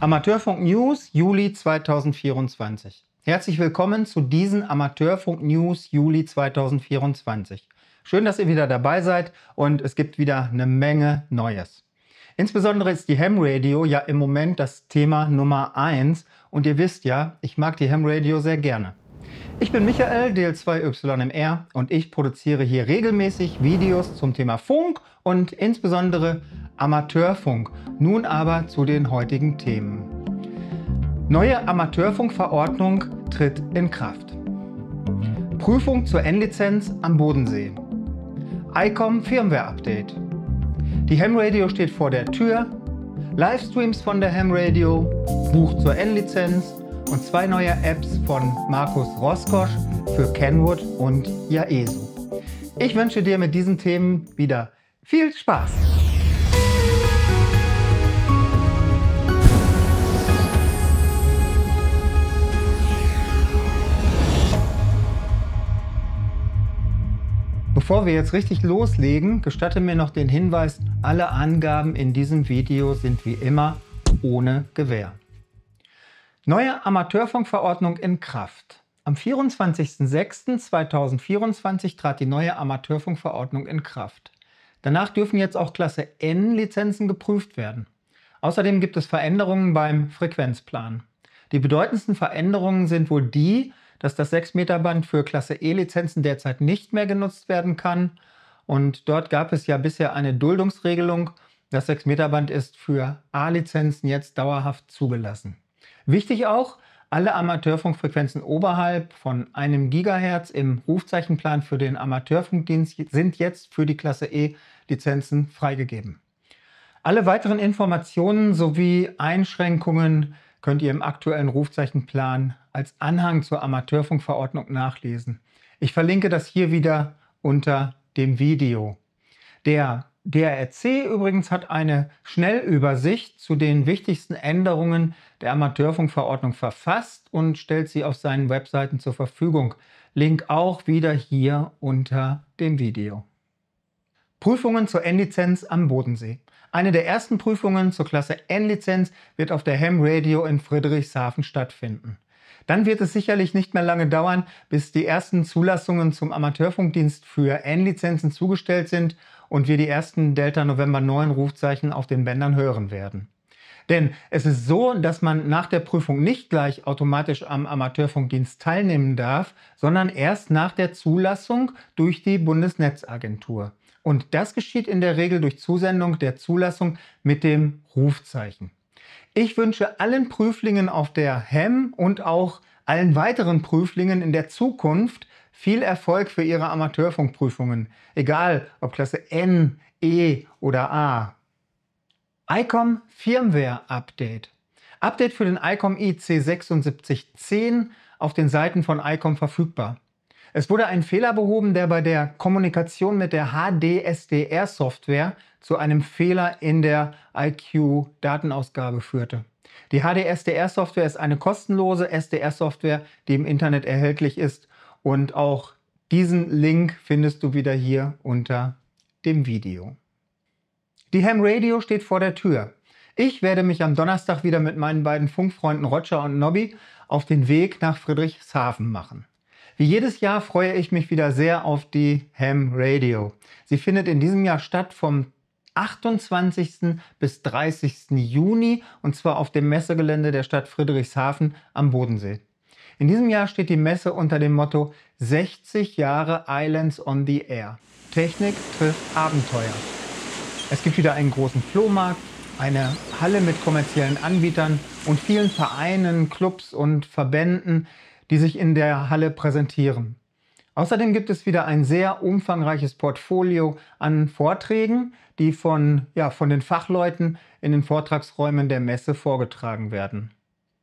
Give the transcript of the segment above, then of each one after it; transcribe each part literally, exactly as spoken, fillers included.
Amateurfunk News Juli zweitausendvierundzwanzig. Herzlich willkommen zu diesen Amateurfunk News Juli zweitausendvierundzwanzig. Schön, dass ihr wieder dabei seid und es gibt wieder eine Menge Neues. Insbesondere ist die Ham Radio ja im Moment das Thema Nummer eins und ihr wisst ja, ich mag die Ham Radio sehr gerne. Ich bin Michael, D L zwei Y M R, und ich produziere hier regelmäßig Videos zum Thema Funk und insbesondere Amateurfunk. Nun aber zu den heutigen Themen. Neue Amateurfunkverordnung tritt in Kraft. Prüfung zur N-Lizenz am Bodensee. I C O M Firmware Update. Die Ham Radio steht vor der Tür. Livestreams von der Ham Radio. Buch zur N-Lizenz. Und zwei neue Apps von Markus Roskosch für Kenwood und Yaesu. Ich wünsche dir mit diesen Themen wieder viel Spaß! Bevor wir jetzt richtig loslegen, gestatte mir noch den Hinweis, alle Angaben in diesem Video sind wie immer ohne Gewähr. Neue Amateurfunkverordnung in Kraft. Am vierundzwanzigsten sechsten zweitausendvierundzwanzig trat die neue Amateurfunkverordnung in Kraft. Danach dürfen jetzt auch Klasse N-Lizenzen geprüft werden. Außerdem gibt es Veränderungen beim Frequenzplan. Die bedeutendsten Veränderungen sind wohl die, dass das sechs Meter Band für Klasse E-Lizenzen derzeit nicht mehr genutzt werden kann. Und dort gab es ja bisher eine Duldungsregelung. Das sechs Meter Band ist für A-Lizenzen jetzt dauerhaft zugelassen. Wichtig auch, alle Amateurfunkfrequenzen oberhalb von einem Gigahertz im Rufzeichenplan für den Amateurfunkdienst sind jetzt für die Klasse E-Lizenzen freigegeben. Alle weiteren Informationen sowie Einschränkungen könnt ihr im aktuellen Rufzeichenplan als Anhang zur Amateurfunkverordnung nachlesen. Ich verlinke das hier wieder unter dem Video. Der D R R C übrigens hat eine Schnellübersicht zu den wichtigsten Änderungen der Amateurfunkverordnung verfasst und stellt sie auf seinen Webseiten zur Verfügung. Link auch wieder hier unter dem Video. Prüfungen zur N-Lizenz am Bodensee. Eine der ersten Prüfungen zur Klasse N-Lizenz wird auf der Ham Radio in Friedrichshafen stattfinden. Dann wird es sicherlich nicht mehr lange dauern, bis die ersten Zulassungen zum Amateurfunkdienst für N-Lizenzen zugestellt sind und wir die ersten Delta November neun Rufzeichen auf den Bändern hören werden. Denn es ist so, dass man nach der Prüfung nicht gleich automatisch am Amateurfunkdienst teilnehmen darf, sondern erst nach der Zulassung durch die Bundesnetzagentur. Und das geschieht in der Regel durch Zusendung der Zulassung mit dem Rufzeichen. Ich wünsche allen Prüflingen auf der Ham und auch allen weiteren Prüflingen in der Zukunft viel Erfolg für ihre Amateurfunkprüfungen, egal ob Klasse N, E oder A. I C O M Firmware Update. Update für den I C O M I C sieben sechs eins null auf den Seiten von I C O M verfügbar. Es wurde ein Fehler behoben, der bei der Kommunikation mit der H D S D R-Software zu einem Fehler in der I Q-Datenausgabe führte. Die H D S D R-Software ist eine kostenlose S D R-Software, die im Internet erhältlich ist. Und auch diesen Link findest du wieder hier unter dem Video. Die Ham Radio steht vor der Tür. Ich werde mich am Donnerstag wieder mit meinen beiden Funkfreunden Roger und Nobby auf den Weg nach Friedrichshafen machen. Wie jedes Jahr freue ich mich wieder sehr auf die Ham Radio. Sie findet in diesem Jahr statt vom achtundzwanzigsten bis dreißigsten Juni und zwar auf dem Messegelände der Stadt Friedrichshafen am Bodensee. In diesem Jahr steht die Messe unter dem Motto sechzig Jahre Islands on the Air. Technik trifft Abenteuer. Es gibt wieder einen großen Flohmarkt, eine Halle mit kommerziellen Anbietern und vielen Vereinen, Clubs und Verbänden, die sich in der Halle präsentieren. Außerdem gibt es wieder ein sehr umfangreiches Portfolio an Vorträgen, die von, ja, von den Fachleuten in den Vortragsräumen der Messe vorgetragen werden.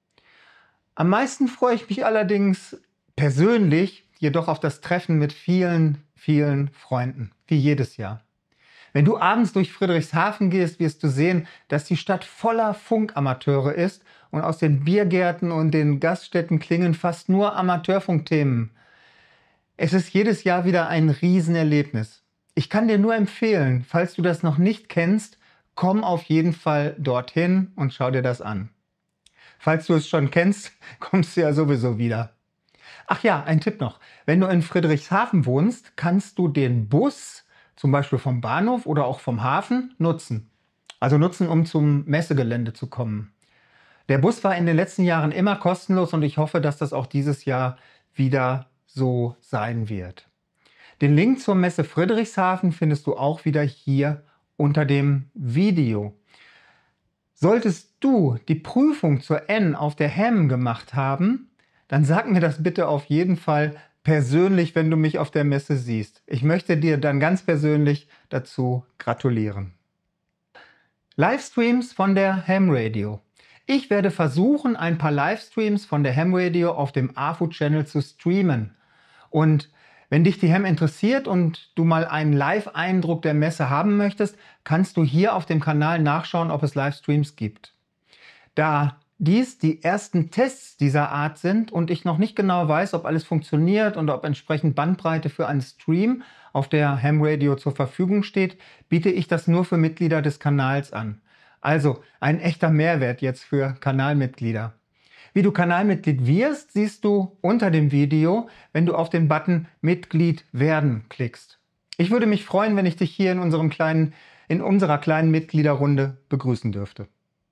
Am meisten freue ich mich allerdings persönlich jedoch auf das Treffen mit vielen, vielen Freunden, wie jedes Jahr. Wenn du abends durch Friedrichshafen gehst, wirst du sehen, dass die Stadt voller Funkamateure ist und aus den Biergärten und den Gaststätten klingen fast nur Amateurfunkthemen. Es ist jedes Jahr wieder ein Riesenerlebnis. Ich kann dir nur empfehlen, falls du das noch nicht kennst, komm auf jeden Fall dorthin und schau dir das an. Falls du es schon kennst, kommst du ja sowieso wieder. Ach ja, ein Tipp noch. Wenn du in Friedrichshafen wohnst, kannst du den Bus, zum Beispiel vom Bahnhof oder auch vom Hafen, nutzen. Also nutzen, um zum Messegelände zu kommen. Der Bus war in den letzten Jahren immer kostenlos und ich hoffe, dass das auch dieses Jahr wieder so sein wird. Den Link zur Messe Friedrichshafen findest du auch wieder hier unter dem Video. Solltest du die Prüfung zur N auf der H E M gemacht haben, dann sag mir das bitte auf jeden Fall persönlich, wenn du mich auf der Messe siehst. Ich möchte dir dann ganz persönlich dazu gratulieren. Livestreams von der Ham Radio. Ich werde versuchen, ein paar Livestreams von der Ham Radio auf dem A F U-Channel zu streamen. Und wenn dich die Ham interessiert und du mal einen Live-Eindruck der Messe haben möchtest, kannst du hier auf dem Kanal nachschauen, ob es Livestreams gibt. Da dies die ersten Tests dieser Art sind und ich noch nicht genau weiß, ob alles funktioniert und ob entsprechend Bandbreite für einen Stream auf der Ham Radio zur Verfügung steht, biete ich das nur für Mitglieder des Kanals an. Also ein echter Mehrwert jetzt für Kanalmitglieder. Wie du Kanalmitglied wirst, siehst du unter dem Video, wenn du auf den Button Mitglied werden klickst. Ich würde mich freuen, wenn ich dich hier in, unserem kleinen, in unserer kleinen Mitgliederrunde begrüßen dürfte.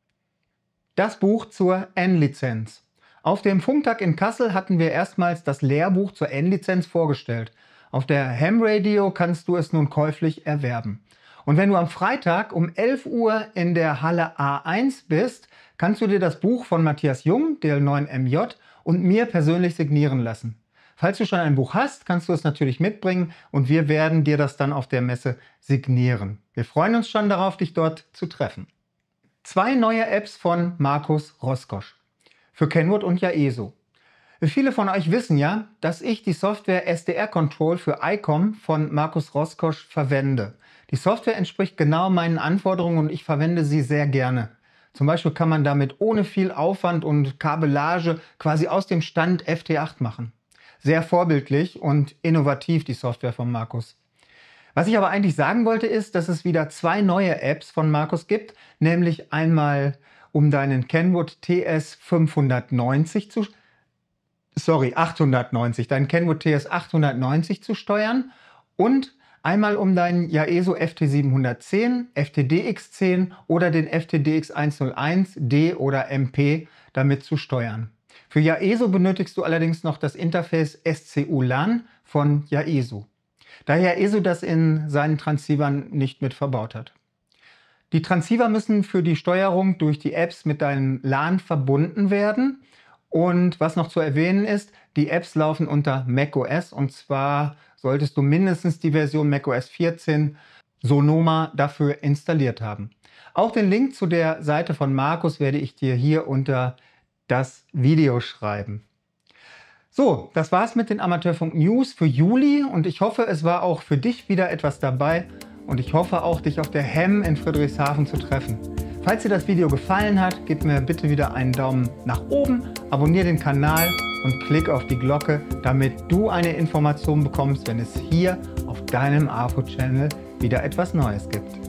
Das Buch zur N-Lizenz. Auf dem Funktag in Kassel hatten wir erstmals das Lehrbuch zur N-Lizenz vorgestellt. Auf der Ham Radio kannst du es nun käuflich erwerben. Und wenn du am Freitag um elf Uhr in der Halle A eins bist, kannst du dir das Buch von Matthias Jung, D L neun M J, und mir persönlich signieren lassen. Falls du schon ein Buch hast, kannst du es natürlich mitbringen und wir werden dir das dann auf der Messe signieren. Wir freuen uns schon darauf, dich dort zu treffen. Zwei neue Apps von Markus Roskosch für Kenwood und Yaesu. Viele von euch wissen ja, dass ich die Software S D R Control für I COM von Markus Roskosch verwende. Die Software entspricht genau meinen Anforderungen und ich verwende sie sehr gerne. Zum Beispiel kann man damit ohne viel Aufwand und Kabellage quasi aus dem Stand F T acht machen. Sehr vorbildlich und innovativ die Software von Markus. Was ich aber eigentlich sagen wollte ist, dass es wieder zwei neue Apps von Markus gibt, nämlich einmal um deinen Kenwood T S fünfhundertneunzig zu sorry, achthundertneunzig, deinen Kenwood T S achthundertneunzig zu steuern und einmal um deinen Yaesu F T siebenhundertzehn, F T D X zehn oder den F T D X hunderteins D oder M P damit zu steuern. Für Yaesu benötigst du allerdings noch das Interface S C U LAN von Yaesu, da Yaesu das in seinen Transceivern nicht mit verbaut hat. Die Transceiver müssen für die Steuerung durch die Apps mit deinem LAN verbunden werden. Und was noch zu erwähnen ist, die Apps laufen unter macOS und zwar solltest du mindestens die Version macOS vierzehn Sonoma dafür installiert haben. Auch den Link zu der Seite von Markus werde ich dir hier unter das Video schreiben. So, das war's mit den Amateurfunk News für Juli und ich hoffe, es war auch für dich wieder etwas dabei und ich hoffe auch, dich auf der Ham in Friedrichshafen zu treffen. Falls dir das Video gefallen hat, gib mir bitte wieder einen Daumen nach oben, abonniere den Kanal und klick auf die Glocke, damit du eine Information bekommst, wenn es hier auf deinem A F U-Channel wieder etwas Neues gibt.